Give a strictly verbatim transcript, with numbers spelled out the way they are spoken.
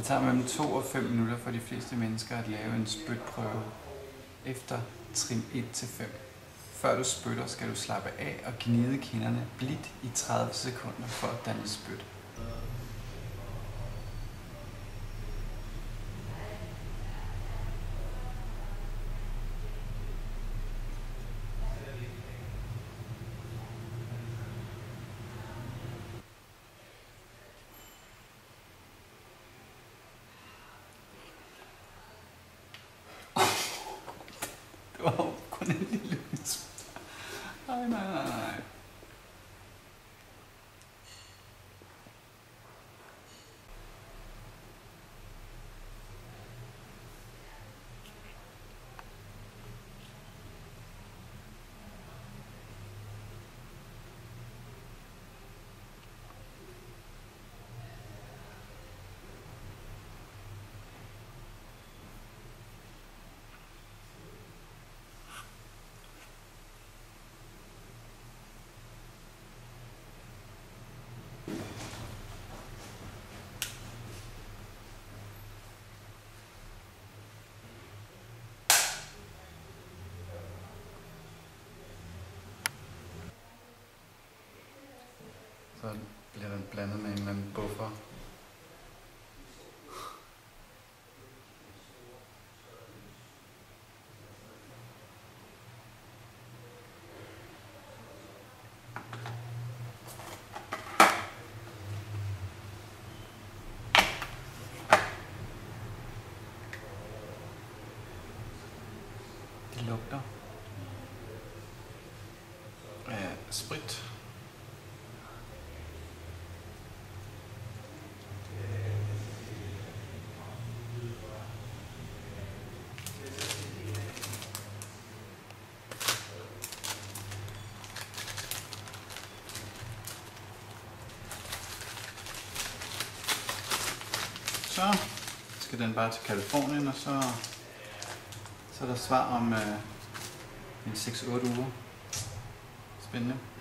tager mellem to og fem minutter for de fleste mennesker at lave en spytprøve efter trin et til fem. Før du spytter, skal du slappe af og gnide kinderne blidt i tredive sekunder for at danne spyt. Det var jo kun en lille smule. Nej, nej, nej, nej. Så bliver den blandet med en eller anden buffer. Det lugter af sprit. Så skal den bare til Californien, og så, så er der svar om øh, en seks otte uger. Spændende.